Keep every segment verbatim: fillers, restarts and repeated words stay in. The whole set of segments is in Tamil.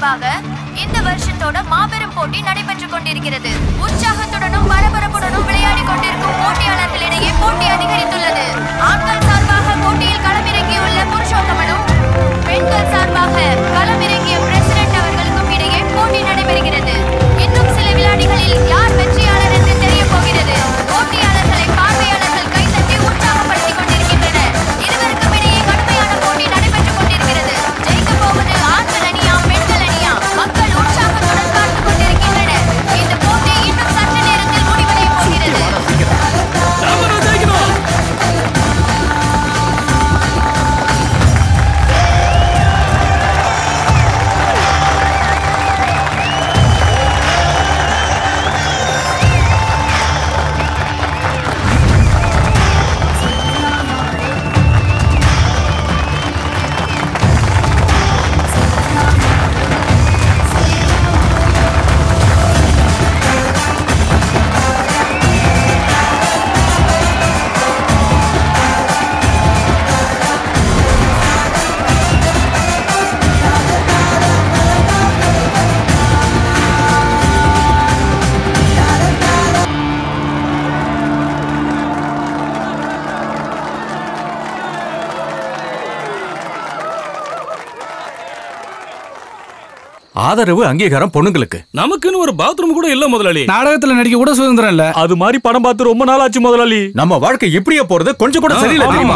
சார்பாக இந்த வருஷத்தோட மாபெரும் போட்டி நடைபெற்றுக் கொண்டிருக்கிறது. உற்சாகத்துடனும் பரபரப்புடனும் விளையாடி கொண்டிருக்கும் போட்டியாளர்களிடையே போட்டி அதிகரித்துள்ளது. ஆண்கள் சார்பாக போட்டியில் களமிறங்கியுள்ள புருஷோத்தமனும் பெண்கள் சார்பாக களமிறங்கிய பிரசிடென்ட் அவர்களுக்கும் இடையே போட்டி நடைபெறுகிறது. இன்னும் சில விளையாட்டுகளில் யார் வெற்றியாளர் என்று தெரிய போகிறது. போட்டியாளர்களை பார்வையாளர்கள் கைத்தட்டி உற்சாகப்படுத்திக் கொண்டிருக்கின்றனர். இருவருக்கும் இடையே கடுமையான போட்டி நடைபெற்றுக் கொண்டிருக்கிறது. ஜெயிக்க போவது ஆண்கள் அணியா பெண்கள் அணியா? மக்கள் உற்சாகத்துடன் பார்த்துக் கொண்டிருக்கின்றனர். இந்த போட்டி இன்னும் சற்று நேரத்தில் முடிவடைய போகிறது. ஆதரவு அங்கீகாரம் பொண்ணுங்களுக்கு. நமக்குன்னு ஒரு பாத்ரூம் கூட இல்ல முதலாளி. நாடகத்துல நடிக்க கூட சுதந்திரம் இல்ல. அது மாதிரி படம் பார்த்து ரொம்ப நாள் ஆச்சு முதலாளி. நம்ம வாழ்க்கை இப்படியே போறது கொஞ்சம் கூட சரியில்லை தெரியுமா?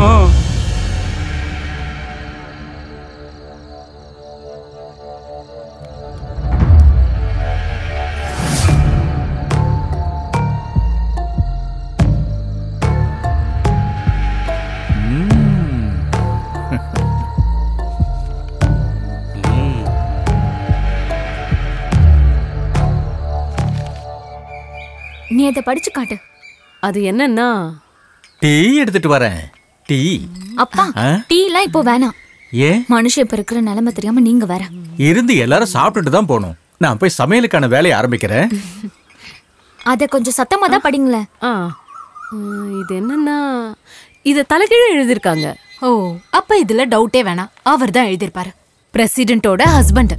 நீ அதை படிச்சு காட்டு. அது என்னன்னா டீ எடுத்துட்டு வரேன். டீ. அப்பா டீ எல்லாம் இப்போ வேணாம். ஏன்? மனுஷன் இப்ப இருக்கிற நிலைமை தெரியாம நீங்க வேற இருந்து எல்லாரும் சாப்பிட்டுட்டு தான் போகணும். நான் போய் சமையலுக்கான வேலையை ஆரம்பிக்கிறேன். அத கொஞ்சம் சத்தமா தான் படிங்களேன். இது என்னன்னா இத தலைகீழ எழுதிருக்காங்க. ஓ, அப்ப இதுல டவுட்டே வேணாம். அவர் தான் எழுதிருப்பாரு. பிரசிடென்ட்டோட ஹஸ்பண்ட்.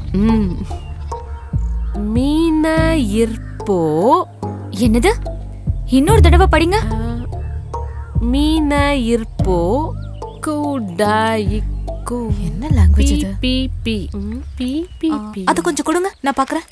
மீன இர்போ. என்னது? இன்னொரு தடவை படிங்க. மீன இர்போ கூடாயிக்கு. என்ன லாங்குவேஜ் இது? பி பி பி பி பி. அது கொஞ்சம் கொடுங்க, நான் பாக்குறேன்.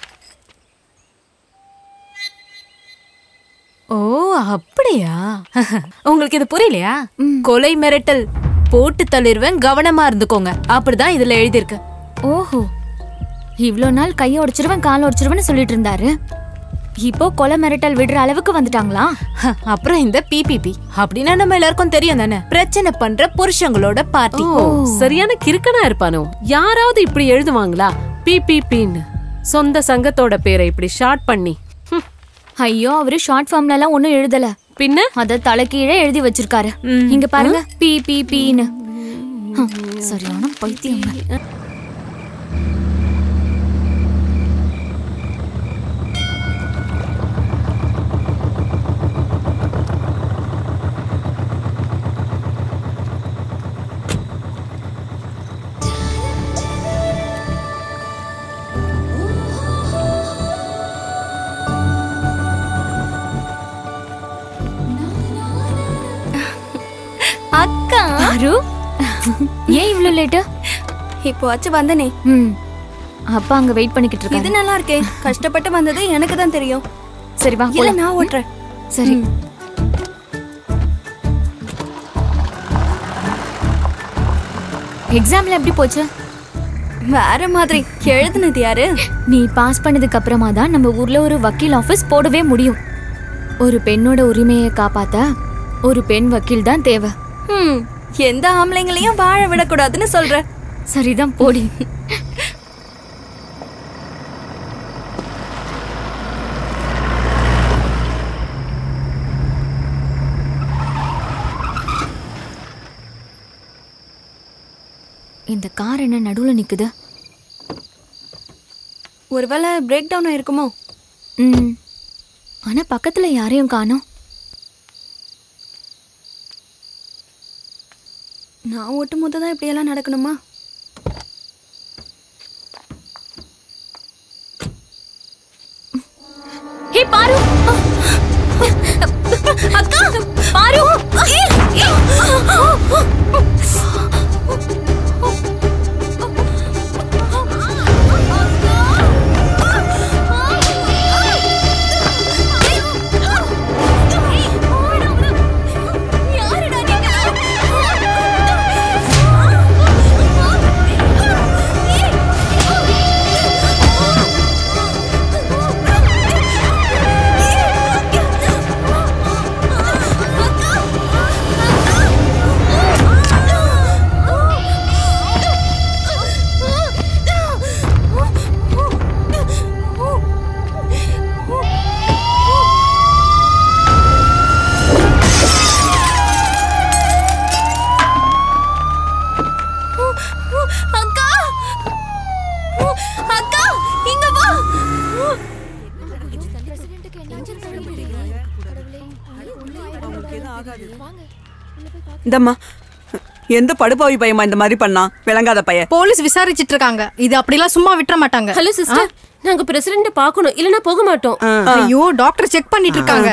ஓ, அப்படியா? உங்களுக்கு இது புரியலையா? கொலை மிரட்டல் போட்டு தள்ளிருவேன், கவனமா இருந்துக்கோங்க. அப்படிதான் இதுல எழுதியிருக்கு. ஓஹோ, இவ்ளோ நாள் கையை உடைச்சிருவேன் காலை உடைச்சிருவேன்னு சொல்லிட்டு இருந்தாரு. இப்போ கொலை மிரட்டல் விடுற அளவுக்கு வந்துட்டாங்களா? அப்புறம் இந்த பிபிபி அப்படின்னா நம்ம எல்லாருக்கும் தெரியும் தானே, பிரச்சனை பண்ற புருஷங்களோட பார்ட்டி. சரியான கிறுக்கனா இருப்பானோ. யாராவது இப்படி எழுதுவாங்களா? பிபிபின்னு சொந்த சங்கத்தோட பேரை இப்படி ஷார்ட் பண்ணி. ஐயோ, அவரு ஷார்ட் ஃபார்ம்ல எல்லாம் ஒண்ணும் எழுதல. பின்ன அத தலைக்கீழே எழுதி வச்சிருக்காரு. இங்க பாருங்க, பி பி பின்னு. சரியான பைத்தியம். அக்கா, ஏன் இவ்ளோ லேட்? இப்போ ஆச்சு வந்தனே. ம், அப்பா அங்க வெயிட் பண்ணிக்கிட்டு இருக்காரு. இது நல்லா இருக்கே. கஷ்டப்பட்டு வந்தது எனக்கு தான் தெரியும். சரி வா, இல்ல நான் ஓட்றேன். சரி. எக்ஸாம்ல எப்படி போச்சு? வேற மாதிரி. எழுதுனது யாரு? நீ பாஸ் பண்ணதுக்கு அப்புறமா தான் நம்ம ஊர்ல ஒரு வக்கீல் ஆபீஸ் போடவே முடியும். ஒரு பெண்ணோட உரிமையை காப்பாத்த ஒரு பெண் வக்கீல் தான் தேவை. ம், எந்த ஆம்பளைங்களையும் வாழ விடக்கூடாதுன்னு சொல்ற. சரிதான், போடி. இந்த கார் என்ன நடுவுல நிக்குது? ஒருவேளை பிரேக் டவுன் ஆயிருக்குமோ? ம், ஆனா பக்கத்துல யாரையும் காணோம். நான் ஓட்டும் போது தான் இப்படியெல்லாம் நடக்கணுமா? இங்க வா. இந்தம்மா எந்த படுபாவி பையமா இந்த மாதிரி பண்ணா? விளங்காத பையன். போலீஸ் விசாரிச்சிட்டு இருக்காங்க. இது அப்படிலாம் சும்மா விட்டுற மாட்டாங்க. ஹலோ சிஸ்டர், நாங்க பிரசிடென்ட் பார்க்கணும், இல்லனா போக மாட்டோம். ஐயோ, டாக்டர் செக் பண்ணிட்டு இருக்காங்க.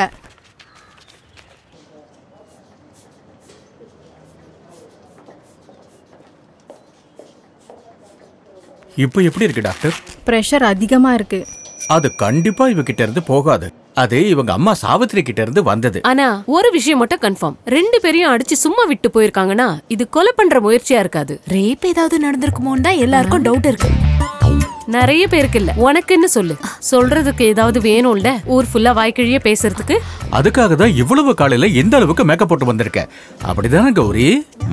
இப்போ எப்படி இருக்கு டாக்டர்? பிரஷர் அதிகமா இருக்கு. அது கண்டிப்பா இவகிட்ட இருந்து போகாது. அது இவங்க அம்மா சாவித்திரி கிட்ட இருந்து வந்தது. ஆனா ஒரு விஷயம் மட்டும் கன்ஃபார்ம், ரெண்டு பேரையும் அடிச்சு சும்மா விட்டு போயிருக்காங்கன்னா இது கொலை பண்ற முயற்சியா இருக்காது. ரேப் ஏதாவது நடந்திருக்குமோன்னு தான் எல்லாருக்கும் டவுட் இருக்கு. நிறைய பேருக்கு இல்ல, உனக்குன்னு சொல்லு. சொல்றதுக்கு ஏதாவது வேணும்ல, ஊர் ஃபுல்லா வாய்க்கிழிய பேசுறதுக்கு. அதுக்காக தான் இவ்வளவு காலையில எந்த அளவுக்கு மேக்கப் போட்டு வந்திருக்க. அப்படிதானே கௌரி?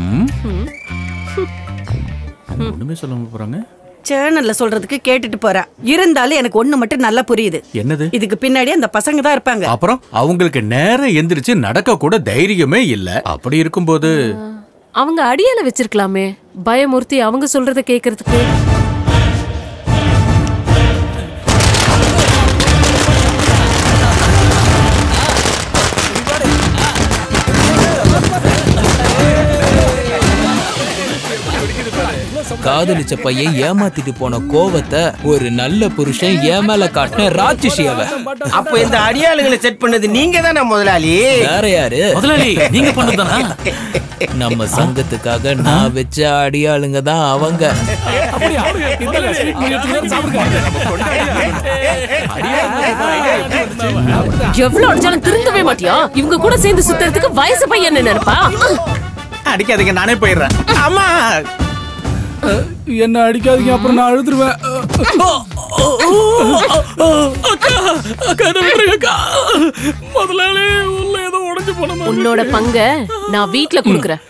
ஒண்ணுமே சொல்லாம போறாங்க. சேனல்ல சொல்றதுக்கு கேட்டுட்டு போறா. இருந்தாலும் எனக்கு ஒண்ணு மட்டும் நல்லா புரியுது. என்னது? இதுக்கு பின்னாடி அந்த பசங்க தான் இருப்பாங்க. அப்புறம் அவங்களுக்கு நேரம் எந்திரிச்சு நடக்க கூட தைரியமே இல்ல. அப்படி இருக்கும்போது அவங்க அடியால வச்சிருக்கலாமே, பயமுறுத்தி அவங்க சொல்றத கேக்குறதுக்கு. காதலிச்ச பையன் ஏமாத்திட்டு போன கோவத்தை ஒரு நல்ல புருஷன் ஏமால காட்டின ராட்சசி அவ. அப்ப இந்த அடியாளுகளை செட் பண்ணது நீங்க தானே முதலாளி? வேற யாரு? முதலாளி நீங்க பண்ணதுதானா? நம்ம சங்கத்துக்காக நான் வச்ச அடியாளுங்க தான் அவங்க. எவ்வளவு அடிச்சாலும் திருந்தவே மாட்டியா? இவங்க கூட சேர்ந்து சுத்துறதுக்கு வயசு பையன் நினைப்பா? அடிக்காதீங்க, நானே போயிடுறேன். அம்மா என்ன அடிக்காதீங்க, அப்புறம் நான் அழுதுருவேன். முதலாளி உள்ள ஏதோ உடைஞ்சு போன மாதிரி. உன்னோட பங்க நான் வீட்ல குடுக்குறேன்.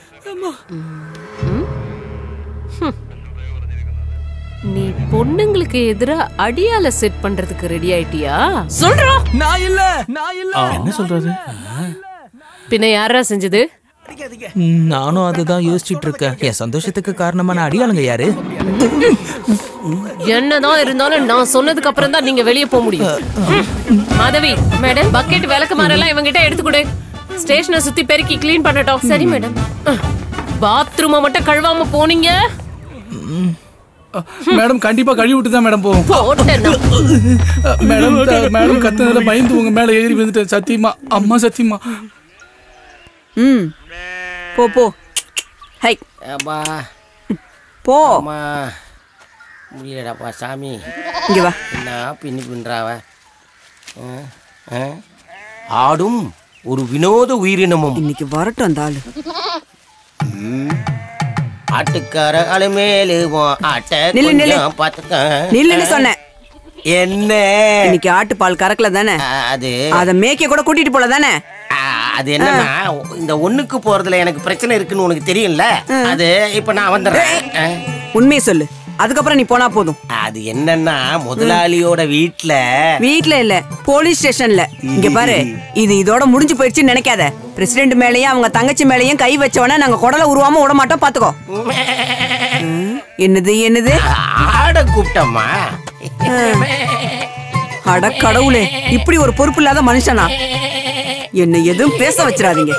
நீ பொண்ணுங்களுக்கு எதிரா அடியால செட் பண்றதுக்கு ரெடி ஆயிட்டியா? சொல்றா. நான் இல்ல, நான் இல்ல. என்ன சொல்றது? பின்ன யாரா செஞ்சது? நானும் அதுதான் யோசிச்சுட்டு இருக்கேன். என் சந்தோஷத்துக்கு காரணமான அடியாளுங்க யாரு? என்னதான் இருந்தாலும் நான் சொன்னதுக்கு அப்புறம் தான் நீங்க வெளியே போக முடியும். மாதவி மேடம், பக்கெட் விளக்கு மாரெல்லாம் இவங்கிட்ட எடுத்துக்கொடு. ஸ்டேஷனை சுத்தி பெருக்கி கிளீன் பண்ணட்டும். சரி மேடம். பாத்ரூமை மட்டும் கழுவாம போனீங்க. மேடம் கண்டிப்பா கழுவி விட்டு தான் மேடம் போவோம். போட்டேன்னா மேடம் மேடம் கத்துனதுல பயந்து உங்க மேல ஏறி வந்துட்டேன். சத்தியமா அம்மா, சத்தியமா. ம் போ போ. ஹை அப்பா போ. அம்மா முடியலடாப்பா சாமி. இங்க வா. என்ன பின்னி பின்றாவ? ஆடும் ஒரு வினோத உயிரினமும். இன்னைக்கு வரட்டும் அந்த ஆளு. ஆட்டுக்கார அலுமேலுவோம் ஆட்ட நில்லு நில்லு பாத்துக்க. நில்லுன்னு சொன்னேன். என்ன இன்னைக்கு ஆட்டு பால் கறக்கல தானே? அது அத மேய்க்க கூட கூட்டிட்டு போல தானே? அது என்னன்னா, இந்த ஒண்ணுக்கு போறதுல எனக்கு பிரச்சனை இருக்குன்னு உனக்கு தெரியும்ல. அது இப்ப நான் வந்துடுறேன். உண்மையை சொல்லு, அதுக்கப்புறம் நீ போனா போதும். அது என்னன்னா, முதலாளியோட வீட்ல வீட்ல இல்ல, போலீஸ் ஸ்டேஷன்ல. இங்க பாரு, இது இதோட முடிஞ்சு போயிடுச்சுன்னு நினைக்காத. பிரசிடென்ட் மேலயும் அவங்க தங்கச்சி மேலயும் கை வச்சவன நாங்க குடல உருவாம விட மாட்டோம், பாத்துக்கோ. என்னது என்னது? ஆட கூப்பிட்டம்மா. அட கடவுளே, இப்படி ஒரு பொறுப்பு இல்லாத மனுஷனா? என்ன எதுவும் பேச வச்சிடாதீங்க.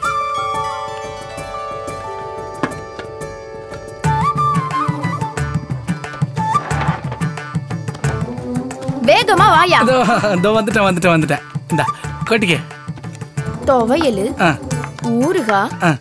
வேகமா வாயா. இதோ வந்துட்டேன் வந்துட்டேன் வந்துட்டேன். இந்தா கொட்டிக்க. துவையலு, ஊறுகா,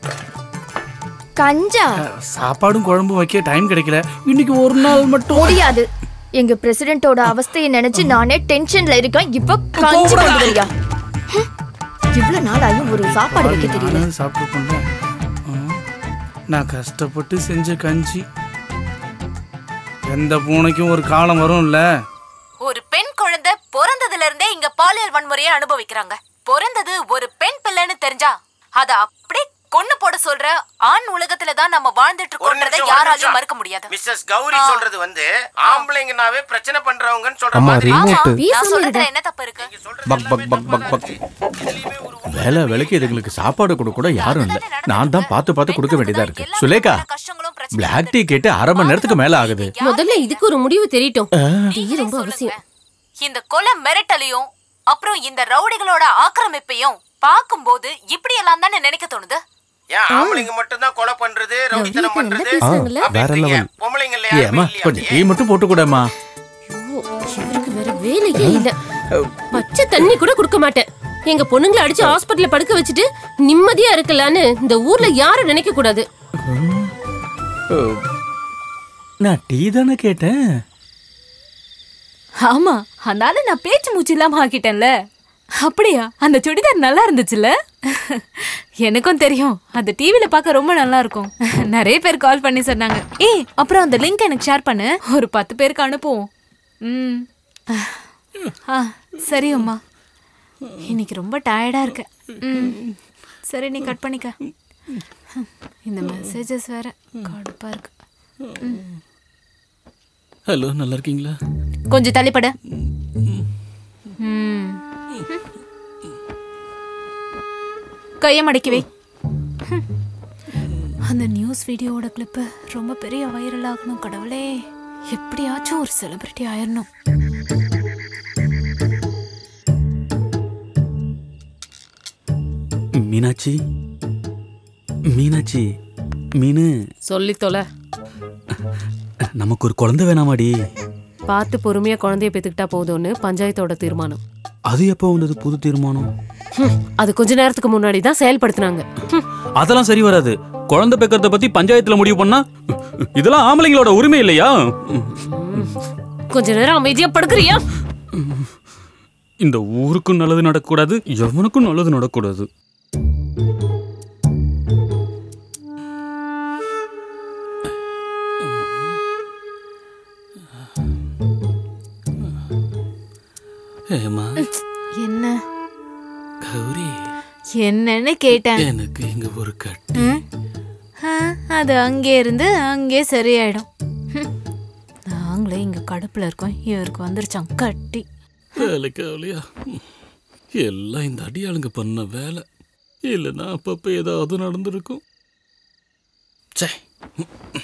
கஞ்சா. சாப்பாடும் குழம்பு வைக்க டைம் கிடைக்கல. இன்னைக்கு ஒரு நாள் மட்டும் முடியாது. எங்க பிரசிடென்ட்டோட அவஸ்தையை நினைச்சு நானே டென்ஷன்ல இருக்கேன். இப்ப கஞ்சி கொண்டு வரியா? இவ்வளவு நாள் ஆயும் ஒரு சாப்பாடு வைக்க தெரியல. சாப்பிட்டு பண்ணேன். நான் கஷ்டப்பட்டு செஞ்ச கஞ்சி. எந்த பூனைக்கும் ஒரு காலம் வரும்ல. ஒரு பெண் குழந்தை பிறந்ததுல இருந்தே இங்க பாலியல் வன்முறையை அனுபவிக்கிறாங்க. பிறந்தது ஒரு பெண் பிள்ளைன்னு தெரிஞ்சா அத அப்படியே கொன்னு போட சொல்ற ஆண் உலகத்துல தான் நம்ம வாழ்ந்துட்டு இருக்கோம்ன்றதை யாராலையும் மறுக்க முடியாது. மிஸ்ஸஸ் கௌரி சொல்றது வந்து ஆம்பளைங்கனாவே பிரச்சனை பண்றவங்கன்னு சொல்ற மாதிரி. நான் சொல்றதுல என்ன தப்பு இருக்கு? பக் பக் பக் பக் பக். வேலை வேலைக்கு இதுங்களுக்கு சாப்பாடு கொடுக்க கூட யாரும் இல்ல. நான் தான் பார்த்து பார்த்து கொடுக்க வேண்டியதா இருக்கு. சுலேகா, பிளாக் டீ கேட்டு அரை மணி நேரத்துக்கு மேல ஆகுது. முதல்ல இதுக்கு ஒரு முடிவு தெரியட்டும். டீ ரொம்ப அவசியம். இந்த கொலை மிரட்டலையும் அப்புறம் இந்த ரவுடிகளோட ஆக்கிரமிப்பையும் பாக்கும்போது இப்படி எல்லாம் தானே நினைக்க தோணுது. ஏன் ஆம்பளைங்க மட்டும் தான் கொலை பண்றது, ரவுடித்தனம் பண்றது? வேற லெவல். பொம்பளைங்க இல்ல ஏமா கொஞ்சம் டீ மட்டும் போட்டு கூடமா. இவருக்கு வேற வேலையே இல்ல. பச்சை தண்ணி கூட குடுக்க மாட்டேன். எங்க பொண்ணுங்களை அடிச்சு ஹாஸ்பிடல்ல படுக்க வச்சுட்டு நிம்மதியா இருக்கலான்னு இந்த ஊர்ல யாரும் நினைக்க கூடாது. நான் டீ தானே கேட்டேன். ஆமா, அதனால நான் பேச்சு மூச்சு இல்லாம ஆக்கிட்டேன்ல. அப்படியா? அந்த சுடிதார் நல்லா இருந்துச்சுல்ல? எனக்கும் தெரியும், அது டிவில பார்க்க ரொம்ப நல்லா இருக்கும். நிறைய பேர் கால் பண்ணி சொன்னாங்க. ஏய், அப்புறம் அந்த லிங்க் எனக்கு ஷேர் பண்ணு, ஒரு பத்து பேருக்கு அனுப்புவோம். ம் ஆ சரி அம்மா, இன்னைக்கு ரொம்ப டயர்டா இருக்கேன். ம் சரி, நீ கட் பண்ணிக்க. இந்த மெசேஜஸ் வேற கடுப்பா இருக்கு. ஹலோ, நல்லா இருக்கீங்களா? கொஞ்சம் தள்ளிப்பட. ம் கைய மடக்கி வை. அந்த நியூஸ் வீடியோவோட கிளிப்பு ரொம்ப பெரிய வைரல் ஆகணும். கடவுளே, எப்படியாச்சும் ஒரு செலிபிரிட்டி ஆயிரணும். மீனாட்சி, மீனாட்சி, மீனு சொல்லி தொலை. நமக்கு ஒரு குழந்தை வேணாமாடி? பார்த்து பொறுமையா குழந்தைய பெத்துக்கிட்டா போதும்னு பஞ்சாயத்தோட தீர்மானம். அது எப்போ வந்தது புது தீர்மானம்? அது கொஞ்ச நேரத்துக்கு முன்னாடி தான் செயல்படுத்தினாங்க. அதெல்லாம் சரி வராது. குழந்தை பெக்கறத பத்தி பஞ்சாயத்துல முடிவு பண்ணா இதெல்லாம் ஆம்பளைங்களோட உரிமை இல்லையா? கொஞ்ச நேரம் அமைதியா படுக்கிறியா? இந்த ஊருக்கும் நல்லது நடக்கக்கூடாது, எவனுக்கும் நல்லது நடக்கக்கூடாது. என்ன கௌரி, என்னன்னு கேட்டேன். எனக்கு இங்க ஒரு கட்டி. அது அங்கே இருந்து அங்கே சரியாயிடும். நாங்களே இங்க கடுப்புல இருக்கோம், இவருக்கு வந்துருச்சான் கட்டி. வேலை கவலையா? எல்லாம் இந்த அடியாளுங்க பண்ண வேலை. இல்லைன்னா அப்பப்ப ஏதாவது நடந்திருக்கும். சே.